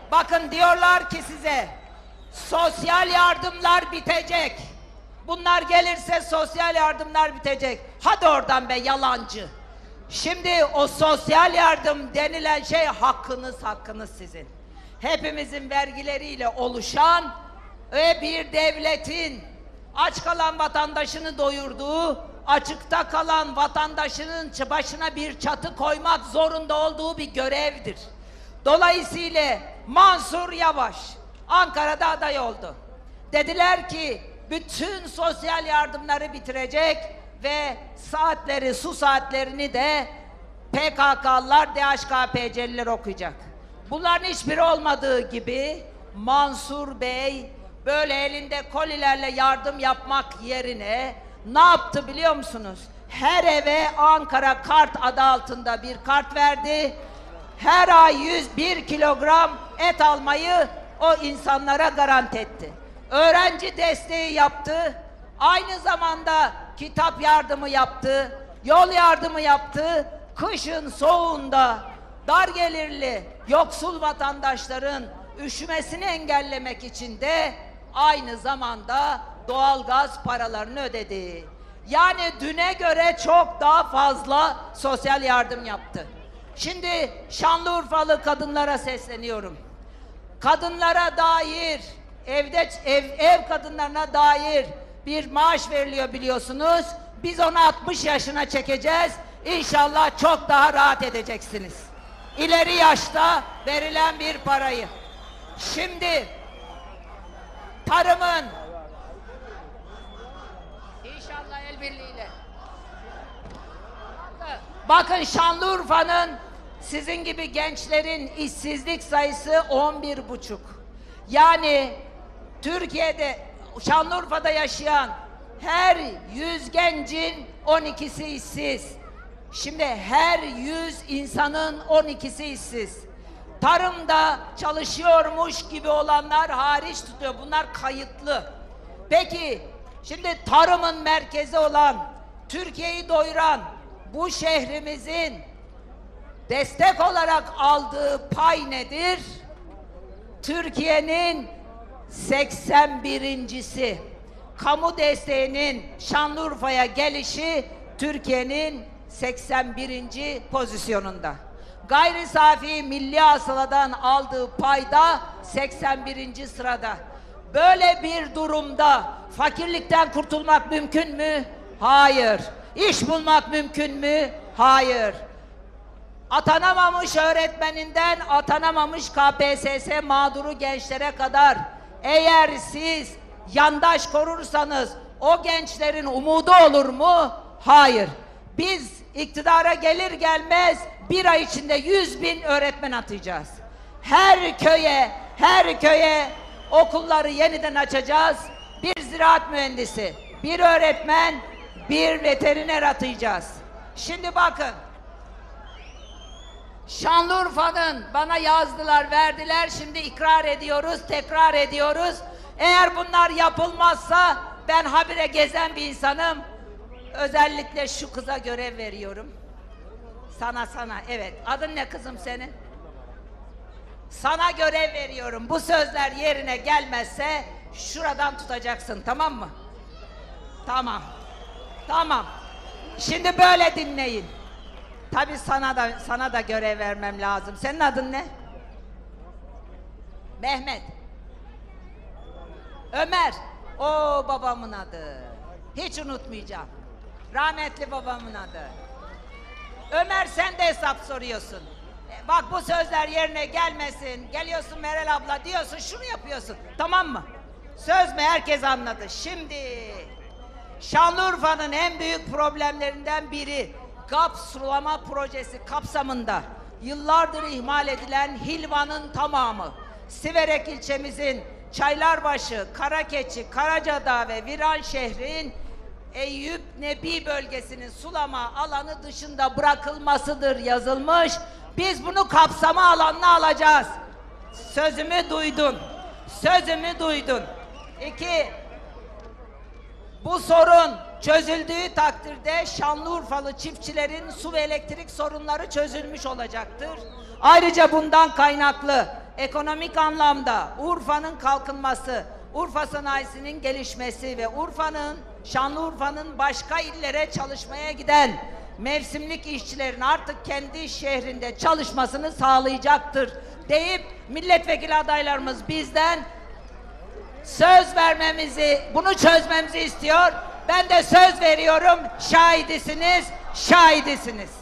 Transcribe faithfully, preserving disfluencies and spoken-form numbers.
Bakın diyorlar ki size, sosyal yardımlar bitecek. Bunlar gelirse sosyal yardımlar bitecek. Hadi oradan be yalancı. Şimdi o sosyal yardım denilen şey hakkınız, hakkınız sizin. Hepimizin vergileriyle oluşan ve bir devletin aç kalan vatandaşını doyurduğu, açıkta kalan vatandaşının başına bir çatı koymak zorunda olduğu bir görevdir. Dolayısıyla Mansur Yavaş Ankara'da aday oldu. Dediler ki bütün sosyal yardımları bitirecek ve saatleri, su saatlerini de P K K'lılar, D H K P C'liler okuyacak. Bunların hiçbiri olmadığı gibi Mansur Bey böyle elinde kolilerle yardım yapmak yerine ne yaptı biliyor musunuz? Her eve Ankara Kart adı altında bir kart verdi. Her ay yüz bir kilogram et almayı o insanlara garanti etti. Öğrenci desteği yaptı. Aynı zamanda kitap yardımı yaptı. Yol yardımı yaptı. Kışın soğuğunda dar gelirli yoksul vatandaşların üşümesini engellemek için de aynı zamanda doğalgaz paralarını ödedi. Yani düne göre çok daha fazla sosyal yardım yaptı. Şimdi Şanlıurfalı kadınlara sesleniyorum. Kadınlara dair, evde ev, ev kadınlarına dair bir maaş veriliyor biliyorsunuz. Biz onu altmış yaşına çekeceğiz. İnşallah çok daha rahat edeceksiniz. İleri yaşta verilen bir parayı. Şimdi tarımın inşallah el birliğiyle. Bakın Şanlıurfa'nın sizin gibi gençlerin işsizlik sayısı on bir buçuk. Yani Türkiye'de Şanlıurfa'da yaşayan her yüz gencin on ikisi işsiz. Şimdi her yüz insanın on ikisi işsiz. Tarımda çalışıyormuş gibi olanlar hariç tutuyor. Bunlar kayıtlı. Peki şimdi tarımın merkezi olan, Türkiye'yi doyuran bu şehrimizin destek olarak aldığı pay nedir? Türkiye'nin seksen birincisi. Kamu desteğinin Şanlıurfa'ya gelişi Türkiye'nin seksen birinci pozisyonunda. Gayri safi milli hasıladan aldığı payda seksen birinci sırada. Böyle bir durumda fakirlikten kurtulmak mümkün mü? Hayır. İş bulmak mümkün mü? Hayır. Atanamamış öğretmeninden atanamamış K P S S mağduru gençlere kadar eğer siz yandaş korursanız o gençlerin umudu olur mu? Hayır. Biz iktidara gelir gelmez bir ay içinde yüz bin öğretmen atacağız. Her köye, her köye okulları yeniden açacağız. Bir ziraat mühendisi, bir öğretmen, bir veteriner atayacağız. Şimdi bakın, Şanlıurfa'nın bana yazdılar, verdiler, şimdi ikrar ediyoruz, tekrar ediyoruz. Eğer bunlar yapılmazsa ben habire gezen bir insanım. Özellikle şu kıza görev veriyorum. Sana sana, evet. Adın ne kızım senin? Sana görev veriyorum. Bu sözler yerine gelmezse şuradan tutacaksın, tamam mı? Tamam. Tamam. Şimdi böyle dinleyin. Tabii sana da sana da görev vermem lazım. Senin adın ne? Mehmet. Ömer. O babamın adı. Hiç unutmayacağım. Rahmetli babamın adı. Ömer, sen de hesap soruyorsun. E, bak bu sözler yerine gelmesin. Geliyorsun Meral abla diyorsun, şunu yapıyorsun. Tamam mı? Söz mü? Herkes anladı. Şimdi Şanlıurfa'nın en büyük problemlerinden biri G A P sulama projesi kapsamında yıllardır ihmal edilen Hilvan'ın tamamı. Siverek ilçemizin Çaylarbaşı, Karakeçi, Karacadağ ve Viranşehir'in Eyüp Nebi bölgesinin sulama alanı dışında bırakılmasıdır yazılmış. Biz bunu kapsama alanına alacağız. Sözümü duydun. Sözümü duydun. İki, bu sorun çözüldüğü takdirde Şanlıurfalı çiftçilerin su ve elektrik sorunları çözülmüş olacaktır. Ayrıca bundan kaynaklı ekonomik anlamda Urfa'nın kalkınması, Urfa sanayisinin gelişmesi ve Urfa'nın, Şanlıurfa'nın başka illere çalışmaya giden mevsimlik işçilerin artık kendi şehrinde çalışmasını sağlayacaktır deyip milletvekili adaylarımız bizden söz vermemizi, bunu çözmemizi istiyor. Ben de söz veriyorum, şahidisiniz, şahidisiniz.